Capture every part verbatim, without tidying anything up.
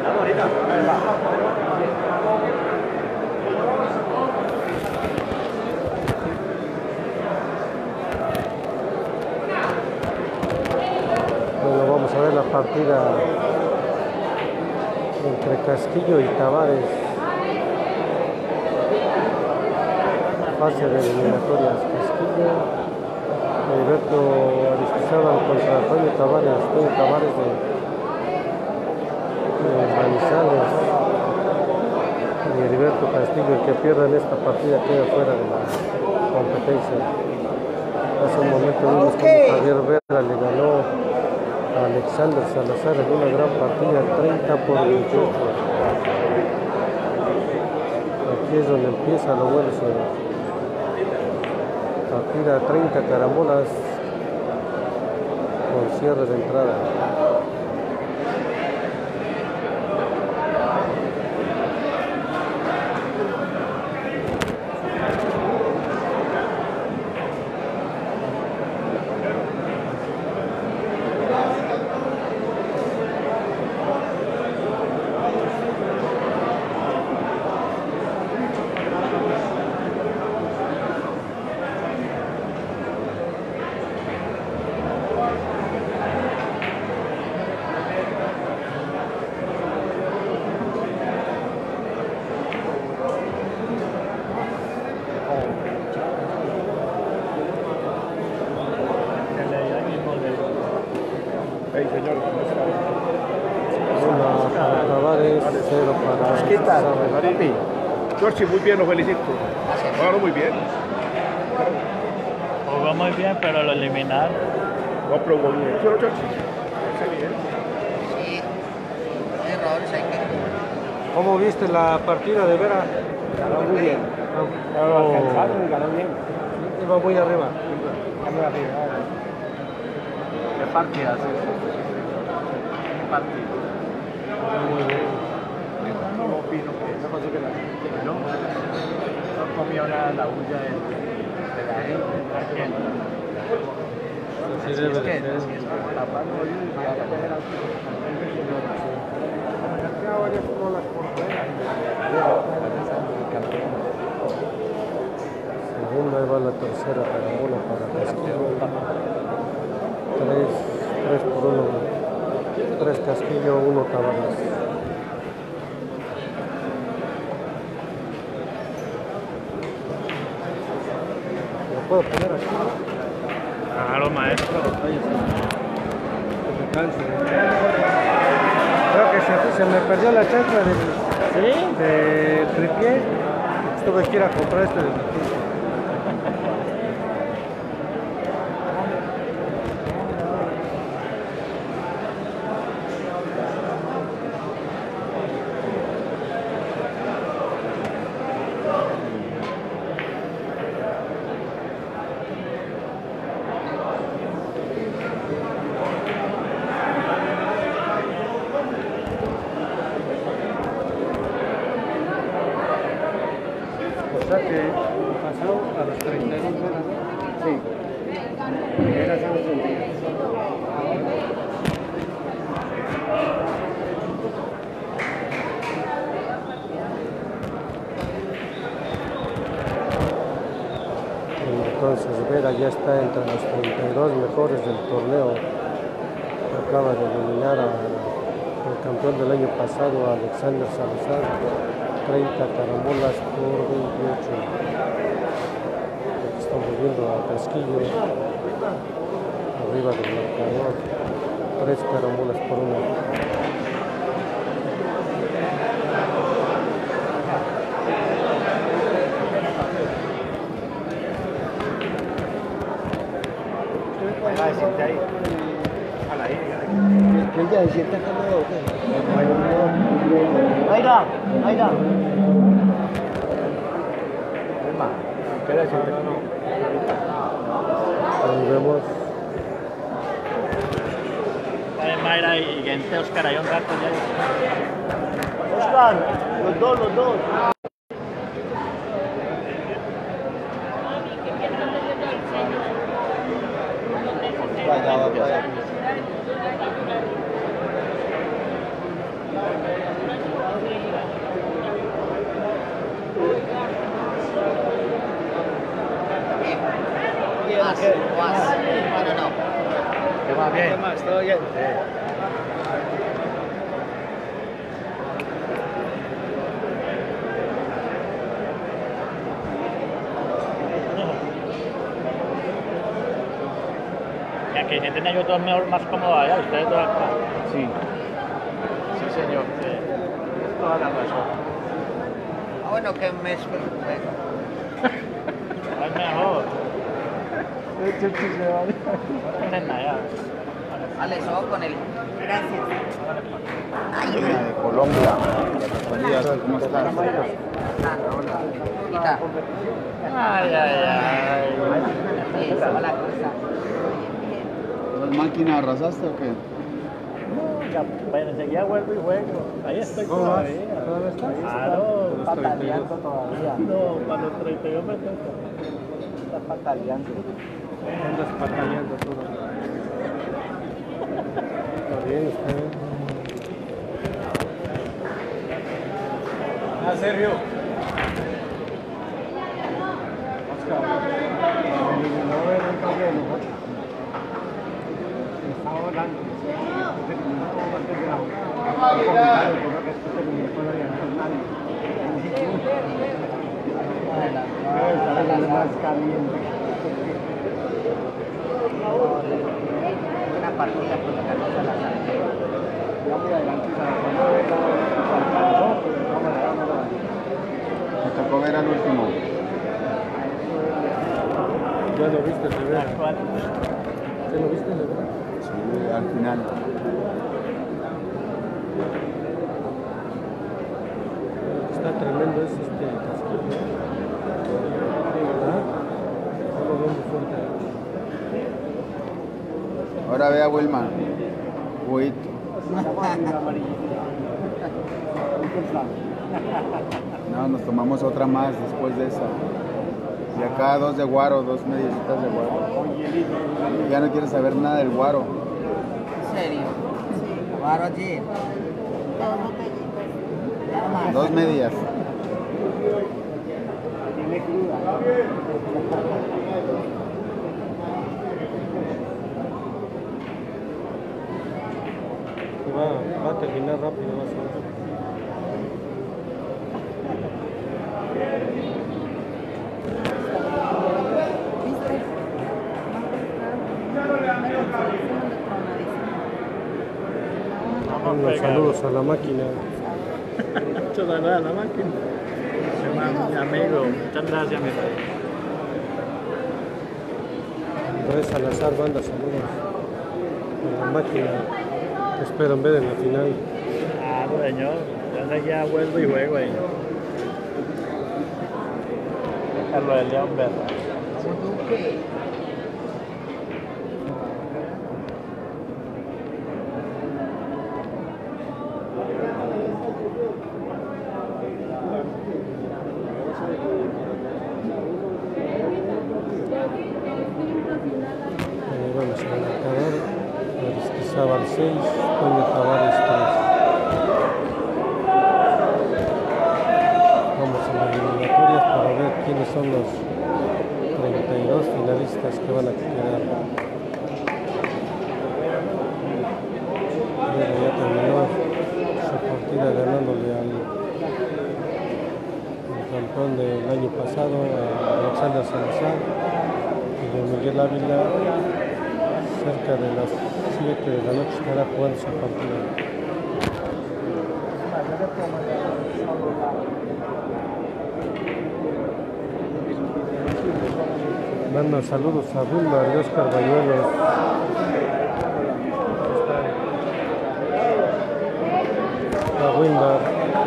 Bueno, vamos a ver la partida entre Casquillo y Tavares. Fase de eliminatorias. Casquillo, Heriberto Aristizábal contra Antonio Tavares, Antonio Tavares de, de Manizales, y Heriberto Castillo. El que pierda en esta partida queda fuera de la competencia. Hace un momento vimos como Javier Vera le ganó a Alexander Salazar en una gran partida, treinta por veintiocho. Aquí es donde empieza lo bueno, señor. Partida treinta carambolas con cierre de entrada. Giorgi, muy bien, lo felicito. Jugaron muy bien. Jugó muy bien, pero lo eliminaron. No, pero jugó bien. ¿Sí, Giorgi? Está bien. Sí, hay errores, hay que... ¿Cómo viste la partida de Vera? Ganó muy bien. Oh. Alcanzaron y ganó bien. Iba muy arriba. Muy arriba. ¿Qué partida hace? ¿Qué partido? Muy bien. No opino que no pasó que la gente. No, no comió nada la bulla de, de la gente. Así debe de ser. Papá no oye y ya la Segunda, ahí va la tercera carambola para Casquillo. Tres, tres por uno. Tres Casquillo, uno Tavares. ¿Lo puedo poner aquí? Claro, maestro. Que se canse. Creo que se, se me perdió la chancla del, ¿Sí? de tripié. Tuve que ir a comprar este de tripié. O sea que pasó a las treinta y dos horas, ¿no? Sí. Era hace ocho días. Entonces Vera ya está entre los treinta y dos mejores del torneo. Acaba de eliminar al campeón del año pasado, a Alexander Salazar. treinta carambolas por veintiocho. Aquí estamos viendo a Casquillo arriba del marcador. tres carambolas por uno. ¿Qué ya se sienta cómodo o qué? Aira, Aira. Ahí vemos. Mayra y gente Oscar hay un rato ya. Oscar, los dos, los dos. Vaya, vaya. más bien. ¿Qué más? ¿Todo bien? Ya que si tenía yo todo mejor, más cómodo allá, ustedes dos acá. Sí. Sí, señor. Sí. Toda la razón. Ah, bueno, que me espero. Es mejor. No hacen nada. Ale, eso con él. Gracias. De Colombia. Buenos días, ¿cómo estás? Quita. Ay, ay, ay. Sí, hola, ¿cómo estás? ¿Las máquinas arrasaste o qué? Ya, bueno, enseguida vuelvo y juego. Ahí estoy ¿Cómo vas? todavía. ¿Todavía estás? Claro, Los pataleando treinta y dos. todavía. No, para los treinta y dos me toca. Está pataleando. Andas pataleando todo. Está bien, está bien. Ah, Sergio. Una partida por la cabeza la Me tocó ver al último. Ya lo viste, de ver. Actual. ¿Ya lo viste, de ver? Sí, al final. Está tremendo ese este casquillo. ¿Verdad? Solo veo muy fuerte. Ahora ve a Wilma. Huito. No, nos tomamos otra más después de esa. Y acá dos de guaro, dos mediecitas de guaro. Ya no quieres saber nada del guaro. ¿En serio? Sí. Guaro allí. Dos medias. Va, va a terminar rápido, va a ser. Vamos Unos pegados. saludos a la máquina. Muchas gracias a la máquina. Mi amigo, muchas gracias, mi rey. Andrés Salazar, banda, saludos. A la máquina. Te esperan ver en la final. Ah, señor. Yo enseguida vuelvo y juego ahí. Carlos de León, ¿verdad? Ahí vamos a marcador. Aristizábal seis, Toño Tavares tres. Vamos a las eliminatorias para ver quiénes son los treinta y dos finalistas que van a quedar. Luego ya terminó su partida ganándole al, al campeón del año pasado, a Alexander Salazar, y don Miguel Ávila. Cerca de las siete de la noche estará jugando su partida. Manda saludos a Wilmar y Oscar Bañuelos. A Wilmar.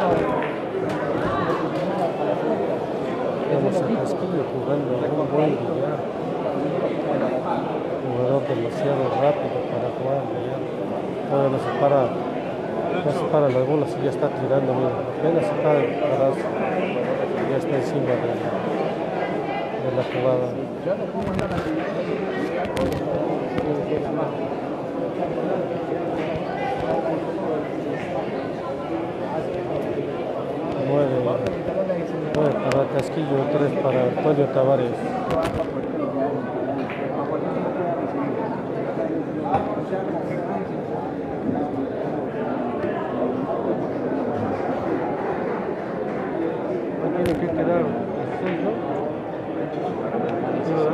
Vamos a Casquillo jugando un buen billar. Jugador demasiado rápido para jugar billar. Todavía no se para, no se para las bolas y ya está tirando, mira. Apenas se para el brazo. Ya está encima de la, de la jugada. Nueve, nueve para Casquillo, tres para Antonio Tavares. No tienen que quedar seis, ¿no? Sí, ¿verdad?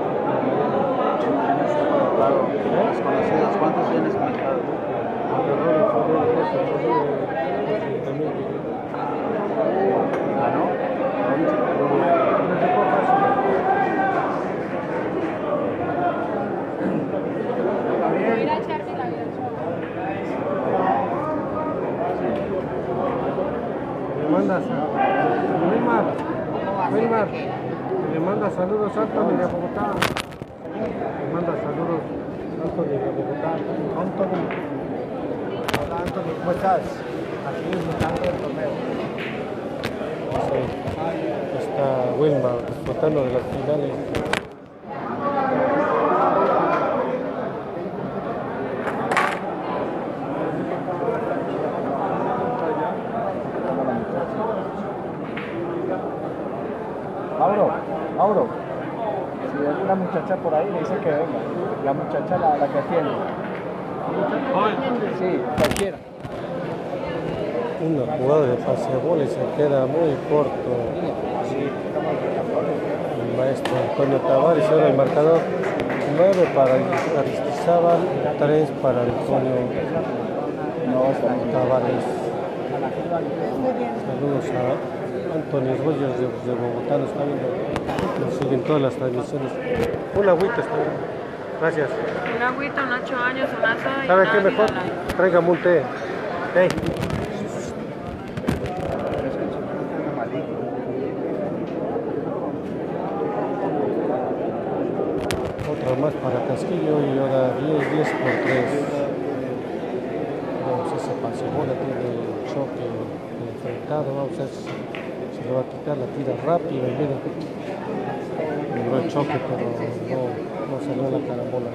Desconocidos, ¿cuántos tienes conectados? ¿Ganó? Le mandas a Wilmar, Wilmar, le manda saludos a Anthony de Bogotá. Le manda saludos a Anthony de Bogotá. Anthony. Hola Anthony, ¿cómo estás? Aquí disfrutando del torneo. Sí. Está Wilmar disfrutando de las finales. Mauro, Mauro, si hay una muchacha por ahí, le dice que venga. La muchacha, la, la que atiende. Sí, cualquiera. Una jugada de pasebol y se queda muy corto. El maestro Antonio Tavares, ahora el marcador nueve para Aristizábal, tres para Antonio Tavares. Saludos a Antonio Rogers de, de Bogotá, nos está viendo, nos siguen todas las transmisiones. Una agüita está bien. Gracias. Un agüita, un ocho años, una soda y ¿Sabe una qué mejor? vida light. Tráigame un té. Hey. Otra más para Casquillo y ahora diez, diez por tres. Vamos a ese pasebola, tiene choque enfrentado, vamos a ver si se le va a quitar la tira rápido y mira, logró el choque pero no, no salió la carambola.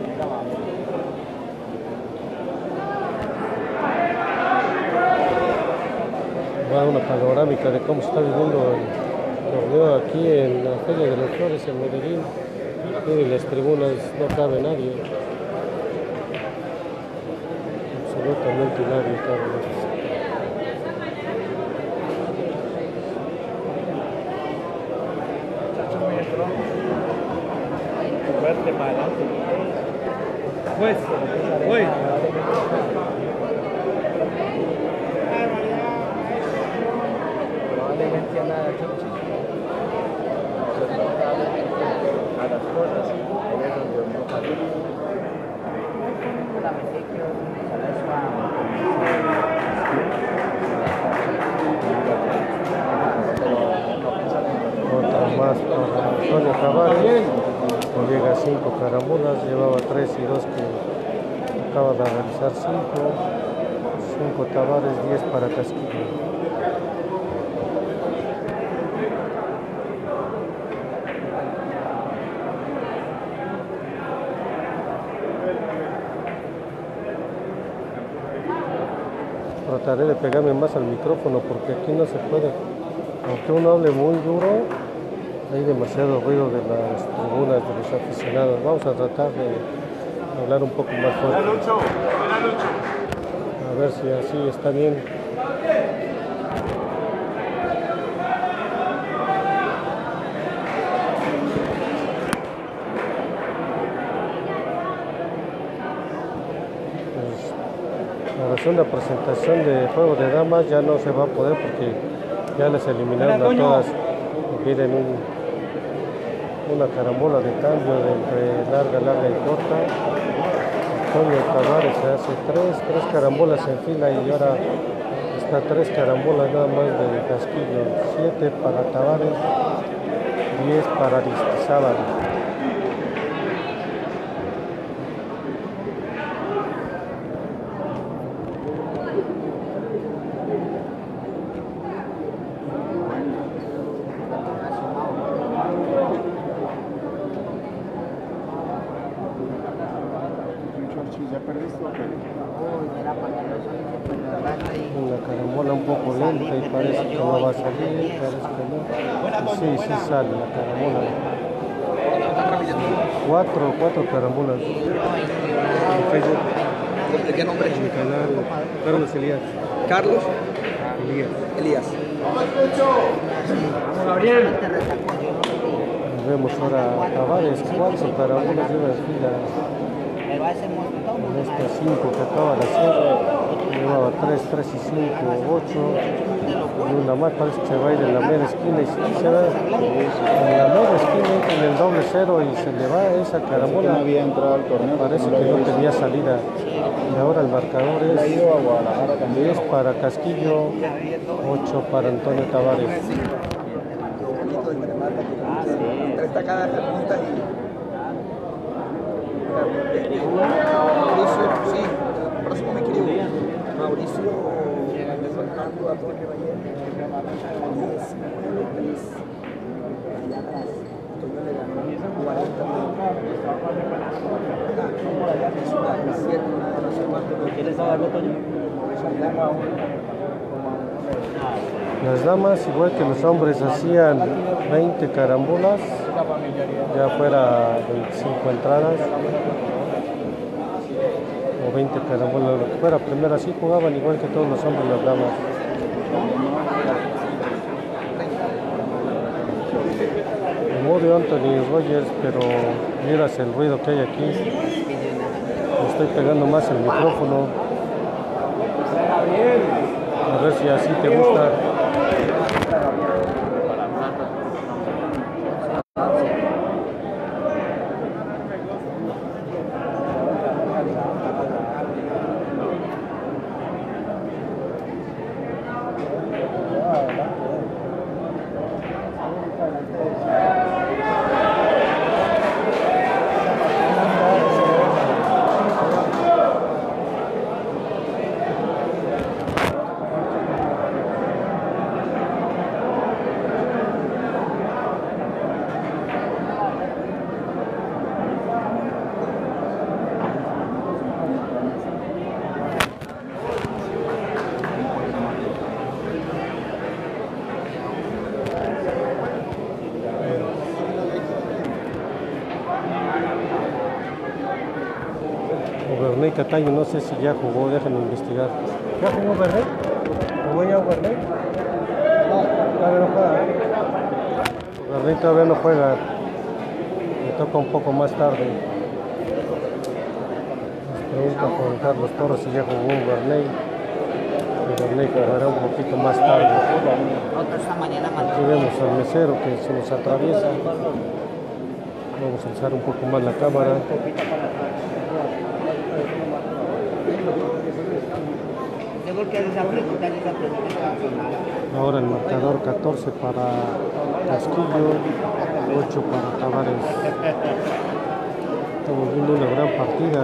Va a dar una panorámica de cómo se está viviendo el torneo aquí en la Feria de las Flores en Medellín. Miren, las tribunas no cabe nadie, absolutamente nadie cabe. Fuerte para adelante. Pues, pues. Probablemente a nada, Chochi. A las cosas, ahí es donde uno falla. Otra más para Antonio Tavares. Llega a cinco carambolas, llevaba tres y dos que acaba de realizar cinco. cinco Tavares, diez para Casquillo. Trataré de pegarme más al micrófono porque aquí no se puede. Aunque uno hable muy duro, hay demasiado ruido de las tribunas, de los aficionados. Vamos a tratar de hablar un poco más fuerte. A ver si así está bien. Para hacer una presentación de juego de damas ya no se va a poder porque ya les eliminaron a todas. Miren un, una carambola de cambio de entre larga, larga y corta. Antonio Tavares se hace tres, tres carambolas en fila y ahora está tres carambolas nada más de Casquillo. Siete para Tavares, diez para Aristizábal. ¿Ya perdiste o qué? Una carambola un poco lenta y parece que no va a salir, parece que no. Sí, sí sale la carambola. Cuatro, cuatro carambolas. en Facebook, ¿De qué nombre? en mi canal Carlos Elías. Carlos Elías. Elías. Nos vemos ahora a Tavares, cuatro carambolas de una fila. En estas cinco que acaba de hacer, llevaba tres, tres y cinco, ocho. Y una más, parece que se va a ir en la media esquina y si se va en la media esquina en el doble cero y se le va esa carambola. No había entrado al torneo. Parece que no tenía salida. Y ahora el marcador Ha es ido a Guadalajara también. diez para Casquillo, ocho para Antonio Tavares. Está cada pregunta y Mauricio, sí, próximo me escribo. Mauricio Fernando Antonio Las damas, igual que los hombres, hacían veinte carambolas, ya fuera veinticinco entradas o veinte carambolas, lo que fuera. Primero así jugaban igual que todos los hombres las damas. El modo Anthony Rogers, pero miras el ruido que hay aquí. Me estoy pegando más el micrófono. A ver si así te gusta. Bernay Cataño, no sé si ya jugó, déjenme investigar. ¿Ya jugó Bernay? ¿Jugó ya Bernay? No, todavía no juega. Bernay todavía no juega. Me toca un poco más tarde. Les pregunto a Juan Carlos Torres si ya jugó Bernay. Y Bernay jugará un poquito más tarde. Aquí vemos al mesero que se nos atraviesa. Vamos a alzar un poco más la cámara. Ahora el marcador catorce para Casquillo, ocho para Tavares. Estamos viendo una gran partida.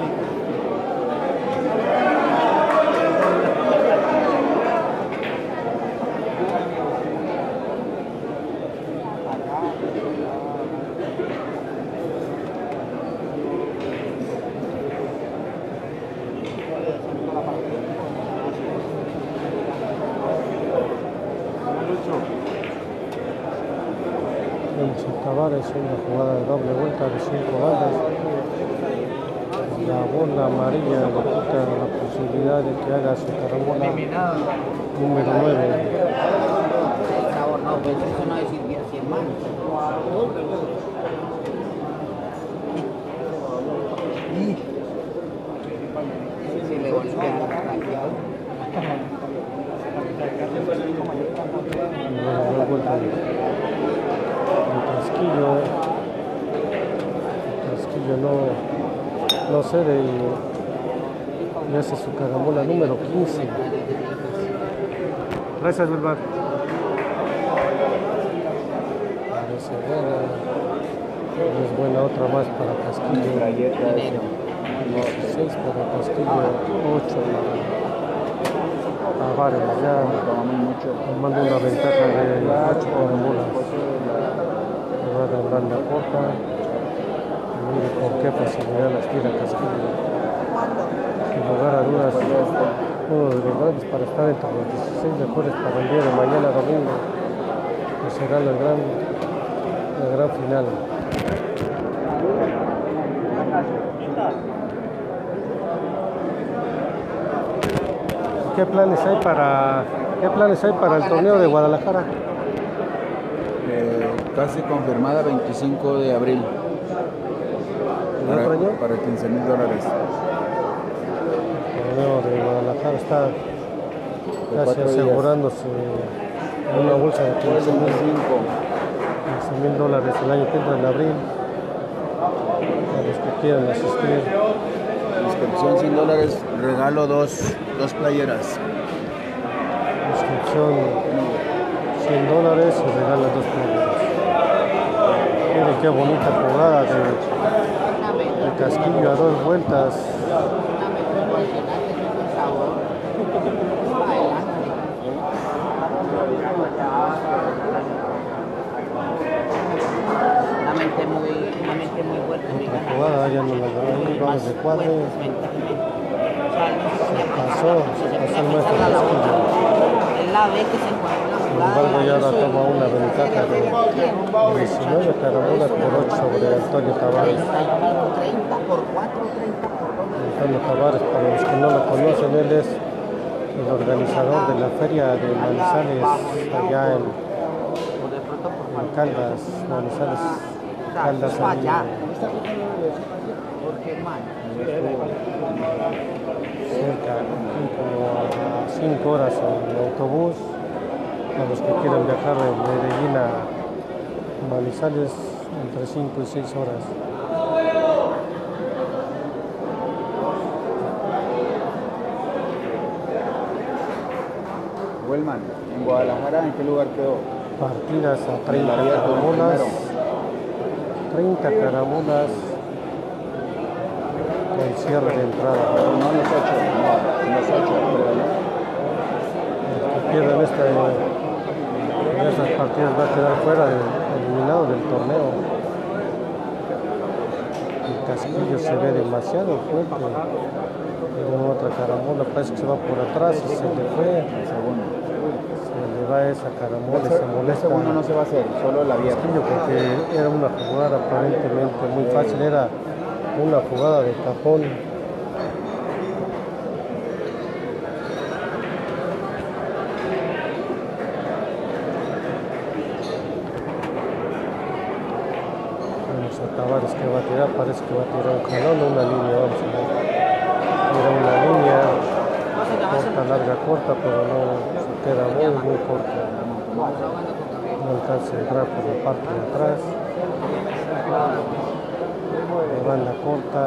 Vemos a Tavares, una jugada de doble vuelta de cinco bandas. La bola amarilla le quita la posibilidad de que haga su carambola número nueve. La vuelta de Casquillo. Casquillo no, no cede y, y hace su carambola número quince. Gracias, Bilbao. Parece buena. Es buena otra más para Casquillo. dieciséis para Casquillo, ocho para Tavares. Ya tomando una ventaja de ocho carambolas. Jugada en banda corta. Mire por qué facilidad las tira Casquillo. Sin lugar a dudas, uno de los grandes para estar entre los dieciséis mejores para el día de mañana domingo, que será la gran, la gran final. ¿Qué planes hay para, qué planes hay para el torneo de Guadalajara? Eh, casi confirmada veinticinco de abril. ¿El Para, otro año? para quince mil dólares. El torneo de Guadalajara está De casi cuatro días. asegurándose una bolsa de quince mil veinticinco. dólares el año que entra en abril. A los que quieran asistir. Inscripción cien dólares, regalo dos, dos playeras. Inscripción cien dólares y regalan dos playeras. Miren qué bonita jugada de, de Casquillo a dos vueltas. Una mente muy, una mente muy fuerte. muy Otra ganada. jugada, ya no la ganó ahí, vamos de cuadro. Se pasó, se pasó el maestro Casquillo. Es la vez que se encuentra la Sin jugada. embargo, ya ahora toma una ventaja de diecinueve carabolas por ocho sobre Antonio Tavares. treinta por cuatro, treinta por dos. Antonio Tavares, para los que no lo conocen, él es el organizador de la feria de Manizales, allá en, O de pronto por en Caldas, Manizales, Caldas, Eso allá. ahí, Porque, hermano, cerca, aquí como a cinco horas en autobús. A los que quieran viajar de Medellín a Manizales, entre cinco y seis horas. Wellman, en Guadalajara, ¿en qué lugar quedó? Partidas a treinta El abierto, el caramolas. primero. treinta caramolas. El cierre de entrada. No en los ocho, no, en los ocho, creo, ¿no? El que pierda en, esta, en estas partidas va a quedar fuera, de, eliminado del torneo. El Casquillo se ve demasiado fuerte. Tiene otra caramola, parece que se va por atrás y se le fue. El segundo. Se le va esa caramola y se El molesta. segundo no se va a hacer, solo el abierto. Casquillo, porque era una jugada aparentemente muy fácil, era una jugada de cajón. Vamos a Tavares que va a tirar, parece que va a tirar un jalón o una línea, vamos a ver. Era una línea corta, larga, corta, pero no se queda muy, muy corta. No alcanza a entrar por la parte de atrás. Le va en la corta.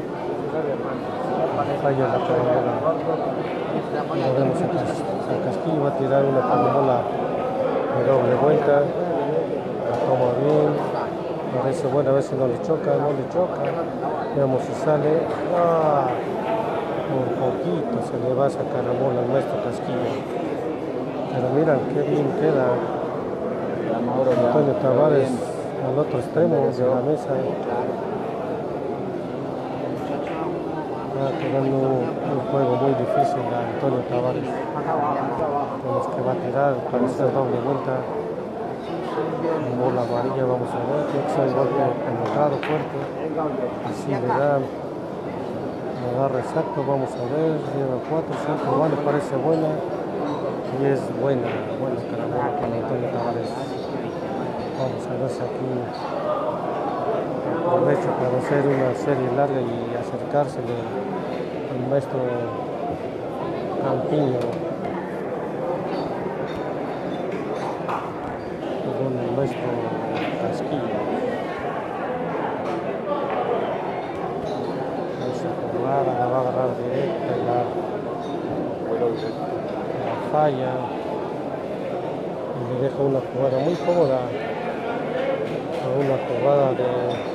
Falla la carambola. Lo vemos a, Cas a Casquillo, va a tirar una carambola de doble vuelta. La toma bien. Parece buena, a ver si no le choca, no le choca. Veamos si sale. ¡Ah! Por poquito se le va esa carambola al maestro Casquillo. Pero miran qué bien queda Antonio Tavares al otro extremo de la mesa. Está quedando un juego muy difícil a Antonio Tavares. Con los que va a tirar, parece doble vuelta. Bola amarilla, vamos a ver. Tiene que ser el golpe penetrado fuerte. Así le da. Agarra exacto, vamos a ver. Lleva cuatro, cinco, vale, parece buena. Y es buena, buena carabola con Antonio Tavares. Vamos a ver si aquí aprovecho para hacer una serie larga y acercársele al maestro Campiño. Perdón, el maestro Casquillo. Esa jugada la va a agarrar directa y la, la falla. Y le deja una jugada muy cómoda. Una jugada de,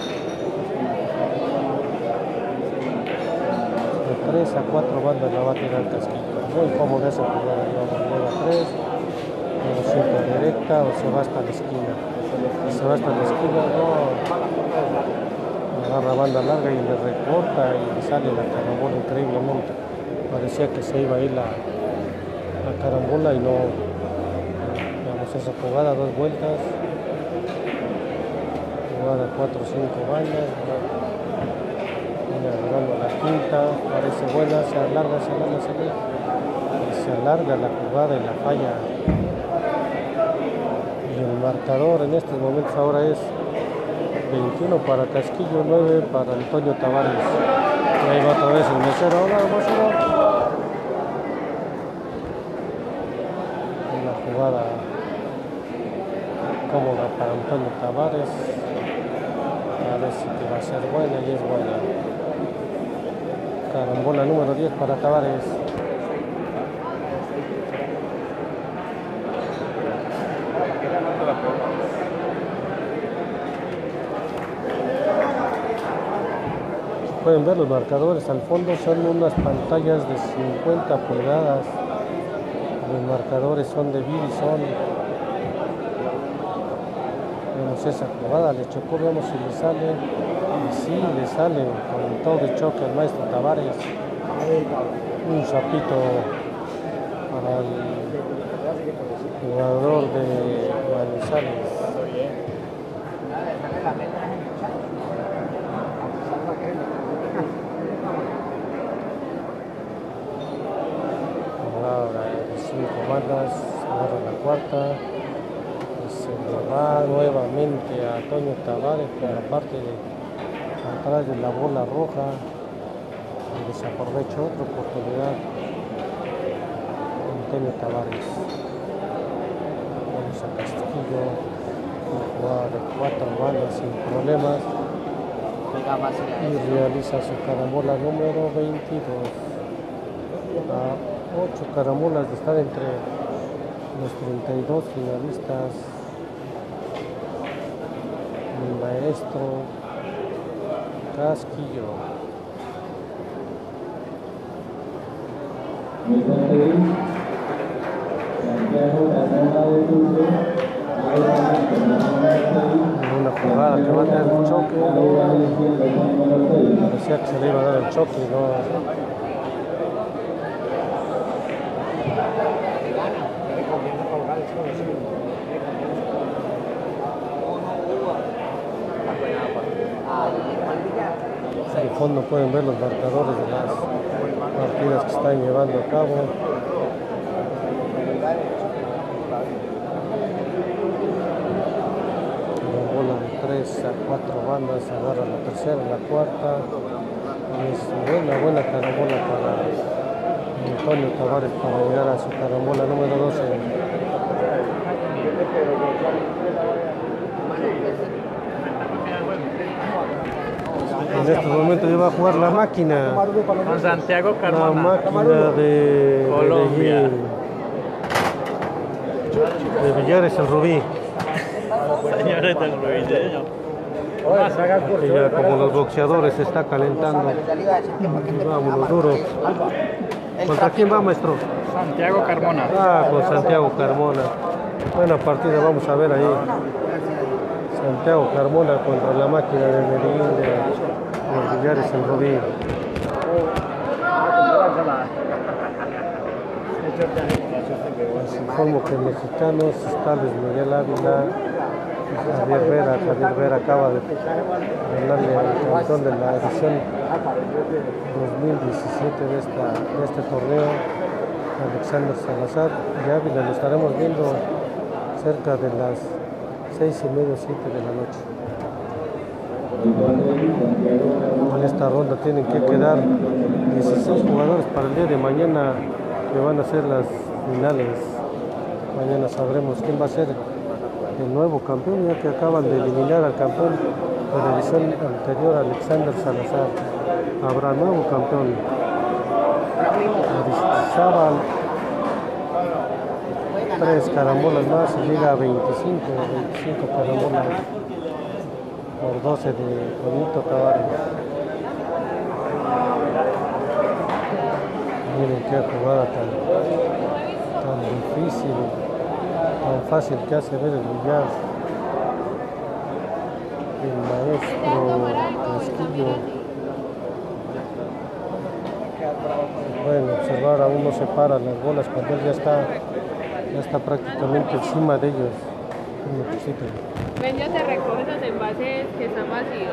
de tres a cuatro bandas la va a tirar Casquillo. Muy cómoda esa jugada, lleva tres, lleva siempre directa o se va hasta la esquina. Si se va hasta la esquina, no, agarra banda larga y le recorta y le sale la carambola increíblemente. Parecía que se iba a ir la, la carambola y no. Veamos esa jugada, dos vueltas. Jugada cuatro o cinco bandas, viene agarrando la quinta, parece buena, se alarga, se alarga, se alarga, y se alarga la jugada y la falla. Y el marcador en estos momentos ahora es veintiuno para Casquillo, nueve para Antonio Tavares. Y ahí va otra vez el mesero. Hola, mesero. Una jugada cómoda para Antonio Tavares. Parece que va a ser buena y es buena. Carambola número diez para Tavares. Pueden ver los marcadores al fondo, son unas pantallas de cincuenta pulgadas. Los marcadores son de Bidison. Vemos esa jugada, le chocó, veamos si le sale. Y sí, le sale con todo el choque al maestro Tavares. Un zapito para el jugador de Manizales. Ahora cinco bandas, agarra la cuarta. Se le va nuevamente a Antonio Tavares por la parte de atrás de la bola roja y desaprovecha otra oportunidad Antonio Tavares. Vamos a Castillo, una jugada de cuatro bandas sin problemas y realiza su carambola número veintidós. A ocho carambolas de estar entre los treinta y dos finalistas. El maestro Casquillo. Una jugada que va a tener un choque. Parecía que se le iba a dar el choque, no. Al fondo pueden ver los marcadores de las partidas que están llevando a cabo. La bola de tres a cuatro bandas, agarra la tercera, la cuarta. Es buena, buena carambola para Antonio Tavares para llegar a su carambola número doce. En este momento iba a jugar la máquina. Con Santiago La Carmona. máquina de Colombia. Medellín. De Villares el Rubí. Señores del Ruideño. Y ya como los boxeadores se está calentando. Vámonos duro. ¿Contra quién va, maestro? Santiago Carmona. Ah, con Santiago Carmona. Buena partida, vamos a ver ahí. Santiago Carmona contra la máquina de Medellín de los Villares el Rubí. Les informo que mexicanos está Luis Miguel Ávila, Javier Vera. Javier Vera acaba de ganarle al campeón de la edición dos mil diecisiete de, esta, de este torneo, Alexander Salazar. Y Ávila lo estaremos viendo cerca de las seis y media, siete de la noche. En esta ronda tienen que quedar dieciséis jugadores para el día de mañana, que van a ser las finales. Mañana sabremos quién va a ser el nuevo campeón, ya que acaban de eliminar al campeón de la edición anterior, Alexander Salazar. Habrá nuevo campeón. Aristizábal, tres carambolas más y llega a veinticinco, veinticinco carambolas por doce de Juanito Tavares. Miren qué jugada tan, tan difícil, tan fácil que hace ver el billar el maestro Casquillo. Pueden observar, aún no se paran las bolas cuando él ya está, ya está prácticamente encima de ellos. Ven, yo te recojo esos envases que están vacíos.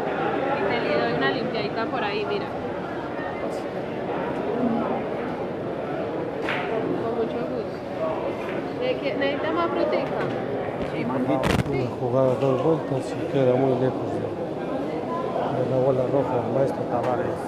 Y te le doy una limpiadita por ahí, mira. mucho gusto. ¿De qué- ¿Necesita más frutica? Sí, por favor. Una jugada dos vueltas y queda muy lejos de, de la bola roja el maestro Tavares.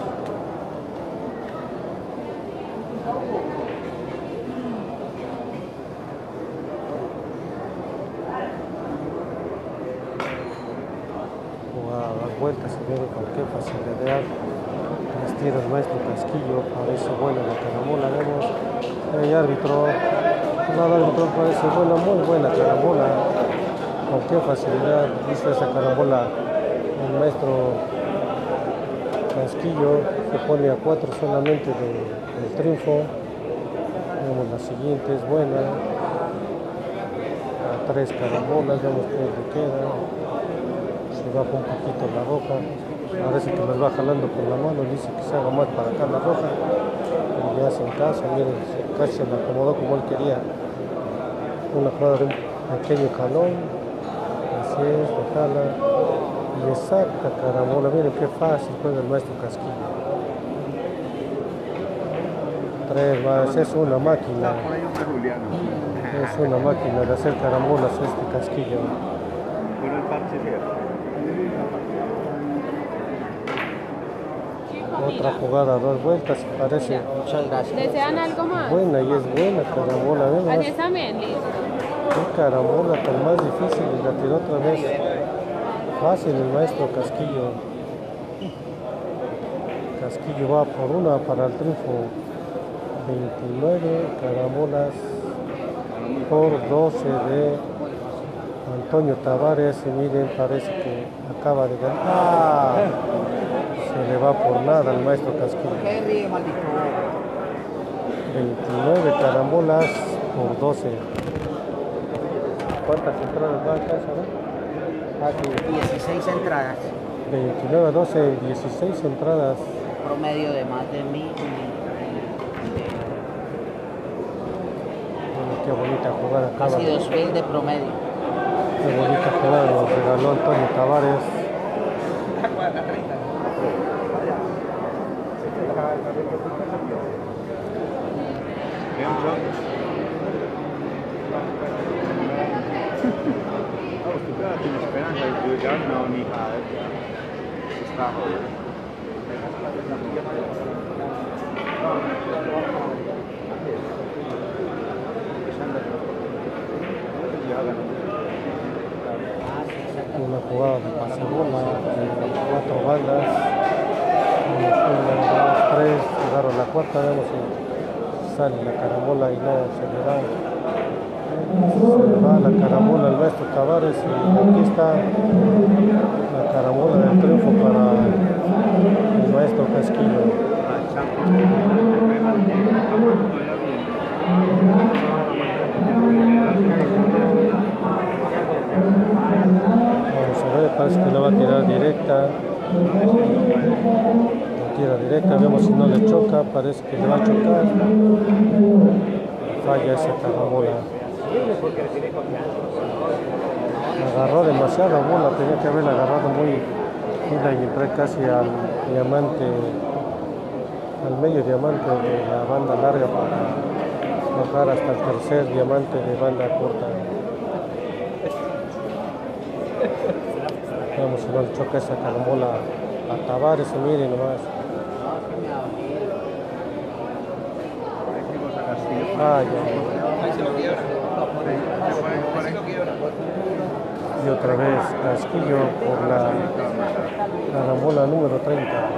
Jugada dos vueltas y viene con qué facilidad. Las tira el maestro Casquillo, parece buena la carambola, vemos. El árbitro, el árbitro parece buena, muy buena carambola. Con qué facilidad hizo esa carambola el maestro Casquillo. Se pone a cuatro solamente de, del triunfo. Vemos la siguiente, es buena. A tres carambolas, vemos que le queda. Se baja un poquito la roja. Parece que las va jalando con la mano, dice que se haga más para acá la roja. Y le hacen caso, miren, casi se la acomodó como él quería. Una jugada de un pequeño jalón. Así es, le jala. Y le saca carambola. Miren qué fácil juega el maestro Casquillo. Tres más, es una máquina. Es una máquina de hacer carambolas este Casquillo. Otra jugada, dos vueltas, parece Muchas gracias. ¿Desean algo más? buena y es buena carambola. Así ¿Ves? está bien, listo. Qué carambola tan más difícil y la tiró otra vez. Fácil el maestro Casquillo. Casquillo va por una para el triunfo. veintinueve carambolas por doce de Antonio Tavares. Y miren, parece que acaba de ganar. ¡Ah! Se le va por nada al maestro Casquillo. ¿Qué ríe, maldito? veintinueve carambolas por doce. ¿Cuántas entradas va a casa? Ah, sí. dieciséis entradas. veintinueve a doce, dieciséis entradas. Promedio de más de mil. Bueno, qué bonita jugada acaba. Casi dos mil de promedio. Qué bonita jugada nos regaló Antonio Tavares. Tiene esperanza de llegar, no, ni nada. Está Una jugada de pasebola, de cuatro bandas. Una, dos, tres, llegaron la cuarta, vemos si sale la carambola y no se le da. Se le va la carambola al maestro Tavares y aquí está la carambola del triunfo para el maestro Casquillo. Vamos a ver, parece que la va a tirar directa. La tira directa, vemos si no le choca, parece que le va a chocar. Falla esa carambola. Agarró demasiada bola, tenía que haberla agarrado muy fina y entrar casi al diamante, al medio diamante de la banda larga para bajar hasta el tercer diamante de banda corta. Vamos si no le choca esa carambola a Tavares, y miren nomás. Ah, ya. Y otra vez Casquillo por la carambola número treinta.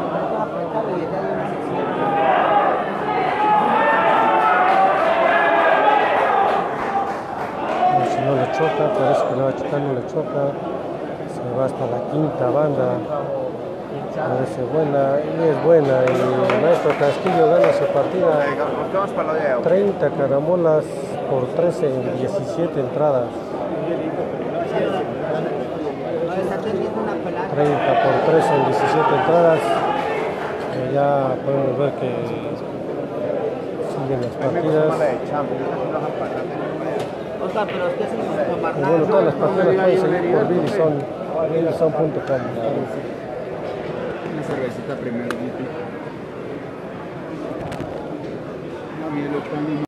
Y si no le choca, parece que le va a chocar, no le choca. Se va hasta la quinta banda. Parece buena y es buena. Y el maestro Casquillo gana su partida. treinta carambolas por trece en diecisiete entradas. treinta por trece en diecisiete entradas. Eh, ya podemos ver que siguen las partidas. Y bueno, todas las partidas pueden seguir por Billyson, billyson punto com. una cervecita primero. No, mire, lo